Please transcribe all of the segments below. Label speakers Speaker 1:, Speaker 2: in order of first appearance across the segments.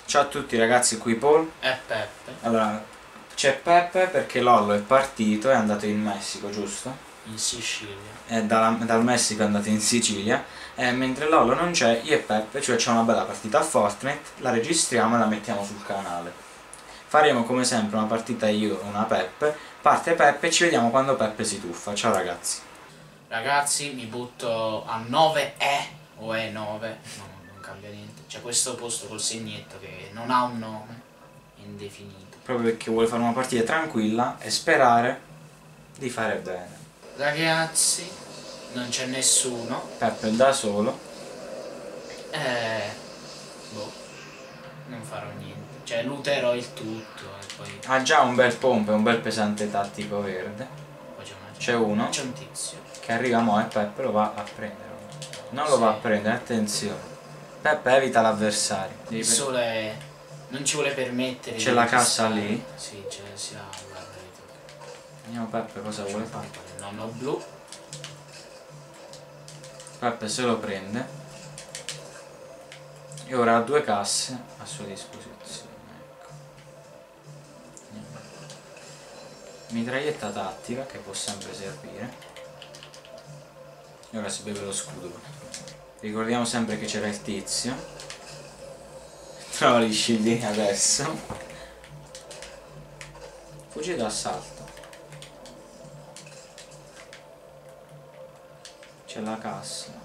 Speaker 1: Ciao a tutti ragazzi, qui Paul.
Speaker 2: E Peppe.
Speaker 1: Allora, c'è Peppe perché Lollo è partito, è andato in Messico, giusto?
Speaker 2: In Sicilia.
Speaker 1: E dal Messico è andato in Sicilia. E mentre Lollo non c'è, io e Peppe ci facciamo una bella partita a Fortnite, la registriamo e la mettiamo sul canale. Faremo come sempre una partita io e una Peppe. Parte Peppe e ci vediamo quando Peppe si tuffa. Ciao ragazzi.
Speaker 2: Ragazzi, mi butto a 9E o E9. No, non cambia niente. C'è questo posto col segnetto che non ha un nome. Indefinito.
Speaker 1: Proprio perché vuole fare una partita tranquilla e sperare di fare bene.
Speaker 2: Ragazzi, non c'è nessuno.
Speaker 1: Peppe è da solo.
Speaker 2: Boh. Non farò niente. Cioè, looterò il tutto e poi...
Speaker 1: Ha già un bel pompe, un bel pesante tattico verde.
Speaker 2: poi
Speaker 1: C'è uno
Speaker 2: c'è un tizio.
Speaker 1: che arriva mo' e Peppe lo va a prendere. Non lo va a prendere, attenzione. Peppe evita l'avversario.
Speaker 2: Il sole non ci vuole permettere.
Speaker 1: C'è la cassa lì.
Speaker 2: Sì, c'è sia la verità.
Speaker 1: Vediamo Peppe cosa vuole fare.
Speaker 2: Il nonno blu.
Speaker 1: Peppe se lo prende. E ora ha due casse a sua disposizione. Ecco. Mitraglietta tattica che può sempre servire. E ora si beve lo scudo. Ricordiamo sempre che c'era il tizio. Trova gli scilli adesso. Fuggi d'assalto. C'è la cassa.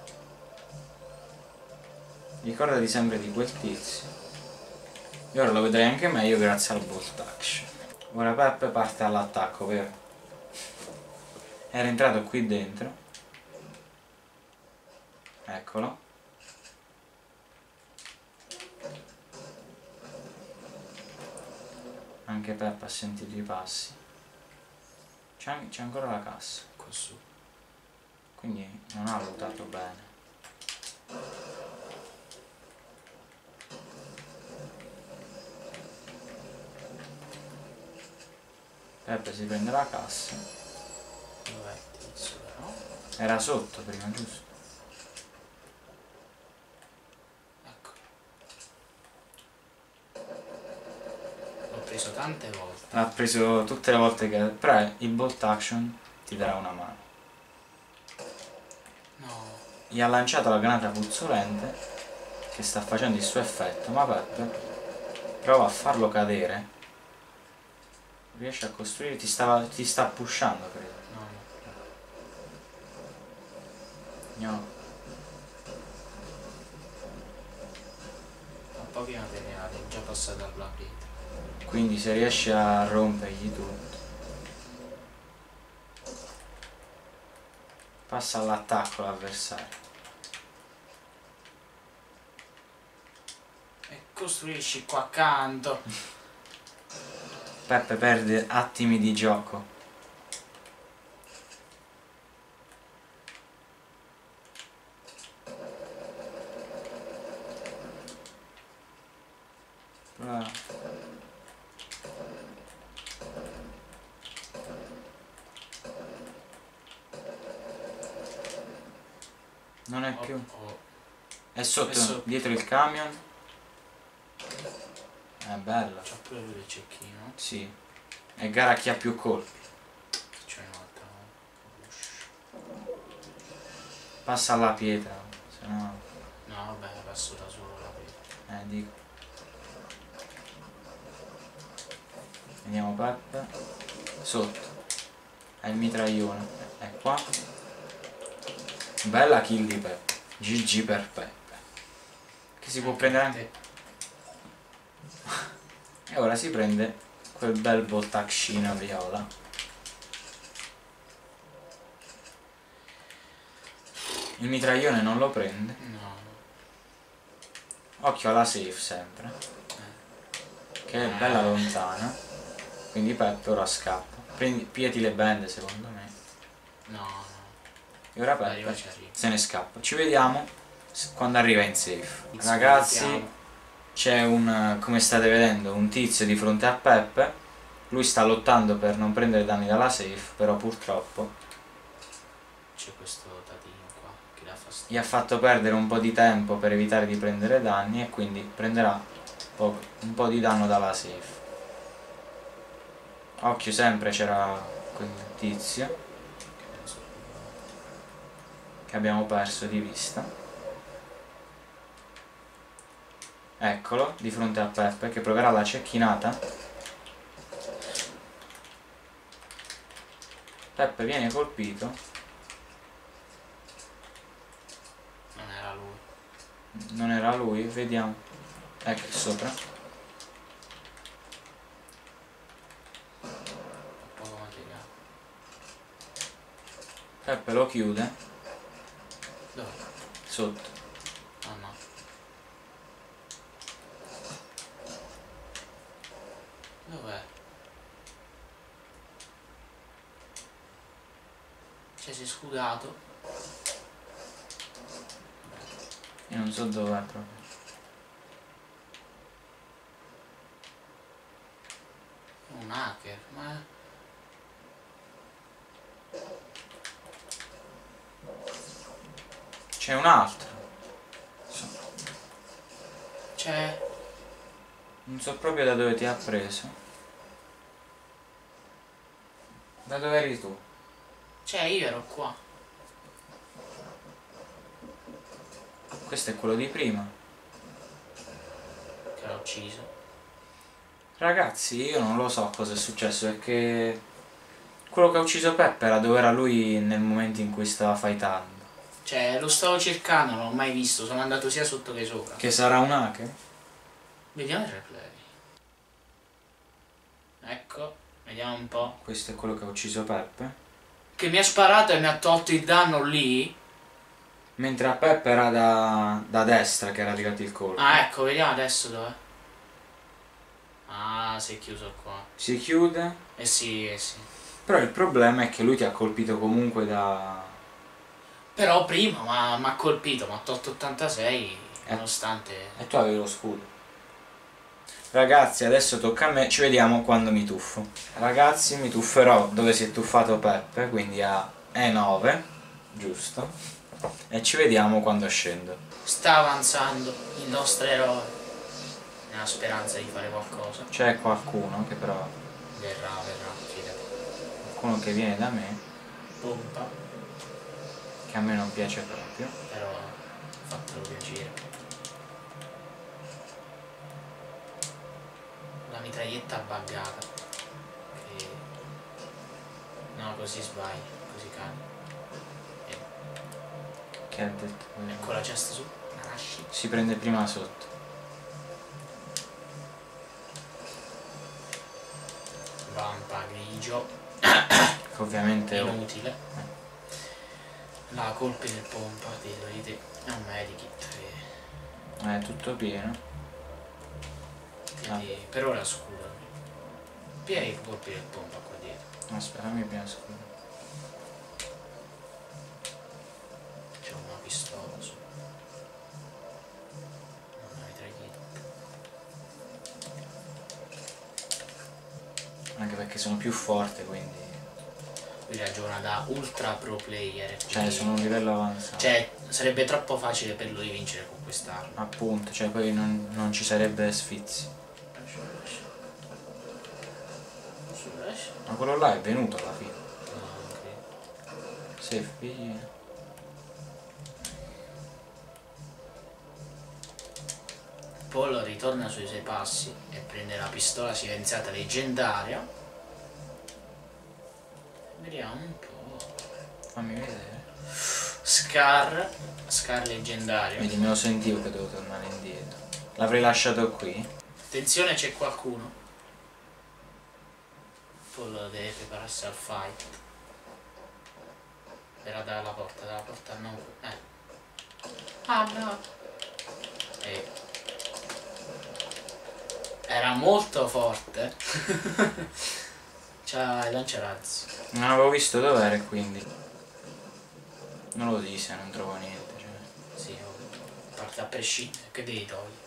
Speaker 1: Ricordati sempre di quel tizio. E ora lo vedrai anche meglio grazie al bolt action. Ora Peppe parte all'attacco, vero? Era entrato qui dentro. Eccolo. Anche Peppe ha sentito i passi. C'è ancora la cassa qua su. Quindi non ha lootato bene. Peppe si prende la cassa.
Speaker 2: Dov'è il tizio però?
Speaker 1: Era sotto prima, giusto?
Speaker 2: Ecco. L'ho preso tante volte.
Speaker 1: L'ha preso tutte le volte che... Però il bolt action ti darà una mano.
Speaker 2: No.
Speaker 1: Gli ha lanciato la granata puzzolente che sta facendo il suo effetto, ma Peppe prova a farlo cadere. Riesce a costruire, ti sta pushando, credo.
Speaker 2: No.
Speaker 1: No.
Speaker 2: Ho pochi materiali, ho già passato alla pietra.
Speaker 1: Quindi se riesci a rompergli tutto. Passa all'attacco l'avversario.
Speaker 2: E costruisci qua accanto.
Speaker 1: Peppe perde attimi di gioco. Non è più. È sotto, dietro il camion. È bello.
Speaker 2: C'ha pure lui il cecchino.
Speaker 1: Sì. È gara a chi ha più colpi.
Speaker 2: C'è un'altra.
Speaker 1: Passa alla pietra, se no.
Speaker 2: No vabbè, passo da solo la pietra.
Speaker 1: Dico. Vediamo Peppe. Sotto. È il mitraglione. È qua. Bella kill di Peppe. GG per Peppe. Che si può prendere anche. E ora si prende quel bel bolt action viola. Il mitraglione non lo prende.
Speaker 2: No.
Speaker 1: Occhio alla safe sempre. Che è bella lontana. Quindi Peppe ora scappa. Pieti le bende secondo me.
Speaker 2: No.
Speaker 1: E ora Peppe se ne scappa. Ci vediamo quando arriva in safe. Ragazzi, c'è come state vedendo, un tizio di fronte a Peppe. Lui sta lottando per non prendere danni dalla safe, però purtroppo
Speaker 2: c'è questo tatino qua che dà fastidio.
Speaker 1: gli ha fatto perdere un po' di tempo per evitare di prendere danni e quindi prenderà un po' di danno dalla safe. Occhio, sempre c'era quel tizio che abbiamo perso di vista. Eccolo, di fronte a Peppe che proverà la cecchinata. Peppe viene colpito.
Speaker 2: Non era lui.
Speaker 1: Non era lui, vediamo. Ecco sopra.
Speaker 2: Poco materiale.
Speaker 1: Peppe lo chiude.
Speaker 2: Dove?
Speaker 1: Sotto.
Speaker 2: Ah no. Dov'è? Cioè si è scudato.
Speaker 1: Io non so dov'è proprio.
Speaker 2: È un hacker, ma...
Speaker 1: C'è un altro.
Speaker 2: C'è...
Speaker 1: Non so proprio da dove ti ha preso. Da dove eri tu?
Speaker 2: Cioè io ero qua.
Speaker 1: Questo è quello di prima.
Speaker 2: Che l'ho ucciso.
Speaker 1: Ragazzi, io non lo so cosa è successo, perché quello che ha ucciso Peppe era dove era lui nel momento in cui stava fightando.
Speaker 2: Cioè lo stavo cercando, non l'ho mai visto, sono andato sia sotto che sopra.
Speaker 1: Che sarà un hacker?
Speaker 2: Vediamo il replay. Ecco, vediamo un po'.
Speaker 1: Questo è quello che ha ucciso Peppe.
Speaker 2: Che mi ha sparato e mi ha tolto il danno lì.
Speaker 1: Mentre a Peppe era da destra che era arrivato il colpo.
Speaker 2: Ah ecco, vediamo adesso dov'è. Ah, si è chiuso qua.
Speaker 1: Si chiude.
Speaker 2: Sì, eh sì.
Speaker 1: Però il problema è che lui ti ha colpito comunque da...
Speaker 2: Però prima mi ha colpito, mi ha tolto 86, nonostante...
Speaker 1: E tu avevi lo scudo. Ragazzi, adesso tocca a me, ci vediamo quando mi tuffo. Ragazzi, mi tufferò dove si è tuffato Peppe, quindi a E9, giusto? E ci vediamo quando scendo.
Speaker 2: Sta avanzando il nostro eroe, nella speranza di fare qualcosa.
Speaker 1: C'è qualcuno che però...
Speaker 2: Verrà, fidati.
Speaker 1: Qualcuno che viene da me,
Speaker 2: Pompa,
Speaker 1: che a me non piace proprio.
Speaker 2: però fatelo piacere. La mitraglietta buggata. Che... No, così sbagli, così cade.
Speaker 1: Che ha detto?
Speaker 2: Ecco la cesta su, la lasci.
Speaker 1: Si prende prima sotto.
Speaker 2: Vampa grigio.
Speaker 1: Che ovviamente...
Speaker 2: Inutile. La colpi del pompa, vedete, è un medikit.
Speaker 1: È tutto pieno.
Speaker 2: Quindi per ora scudami. Pieni i colpi del pompa qua dietro.
Speaker 1: Aspetta, fammi prima scudo.
Speaker 2: C'è una pistola su. Una mitraglietta.
Speaker 1: Anche perché sono più forte, quindi...
Speaker 2: Lui ragiona da ultra pro player.
Speaker 1: Cioè, sono un livello avanzato.
Speaker 2: Cioè, sarebbe troppo facile per lui vincere con quest'arma.
Speaker 1: Appunto, cioè poi non ci sarebbe sfizi. Ma quello là è venuto alla fine. Safe, pigli.
Speaker 2: Paul ritorna sui suoi passi e prende la pistola silenziata leggendaria. Vediamo un po'.
Speaker 1: Fammi vedere.
Speaker 2: Scar leggendario.
Speaker 1: Vedi, me lo sentivo che devo tornare indietro. L'avrei lasciato qui.
Speaker 2: Attenzione, c'è qualcuno. Paul deve prepararsi al fight. Era dalla porta no. Ah no. Era molto forte. C'ha i lanciarazzi.
Speaker 1: Non avevo visto dov'era e quindi non lo disse, non trovo niente, cioè.
Speaker 2: Sì, parte a prescindere, che devi togliere?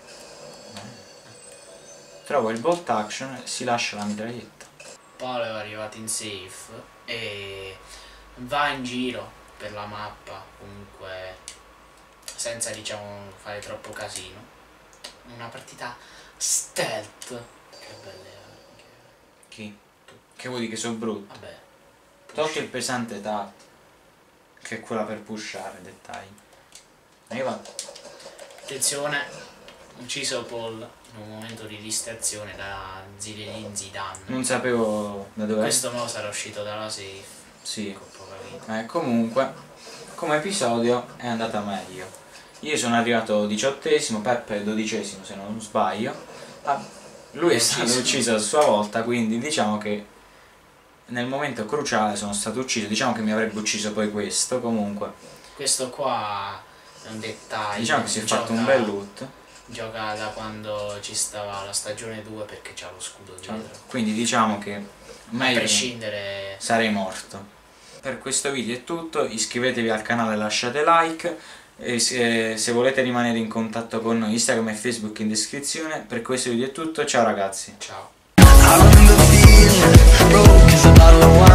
Speaker 1: Trovo il bolt action e si lascia la mitraglietta.
Speaker 2: Paolo è arrivato in safe e va in giro per la mappa, comunque senza diciamo fare troppo casino. Una partita Stealth. Che belle armi.
Speaker 1: Chi? Che vuoi dire che sono brutti?
Speaker 2: Vabbè.
Speaker 1: Tolto il pesante TAT, che è quella per pushare, dettagli. E io vado.
Speaker 2: Attenzione, ucciso Paul in un momento di distrazione da Zinedine Zidane.
Speaker 1: Non sapevo da dove.
Speaker 2: Questo mo sarà uscito dalla safe.
Speaker 1: Sì.
Speaker 2: Con poca vita.
Speaker 1: Comunque, come episodio è andata meglio. Io sono arrivato 18esimo, Peppe 12esimo se non sbaglio. Lui è stato ucciso a sua volta, quindi diciamo che nel momento cruciale sono stato ucciso. Diciamo che mi avrebbe ucciso poi questo, comunque.
Speaker 2: Questo qua è un dettaglio.
Speaker 1: Diciamo che si è fatto un bel loot.
Speaker 2: Gioca da quando ci stava la stagione 2 perché c'ha lo scudo dietro.
Speaker 1: Quindi diciamo che meglio
Speaker 2: a prescindere
Speaker 1: sarei morto. Per questo video è tutto, iscrivetevi al canale, lasciate like e se volete rimanere in contatto con noi Instagram e Facebook in descrizione. Per questo video è tutto, ciao ragazzi.
Speaker 2: Ciao.
Speaker 3: I remember being broke as a bottle of wine.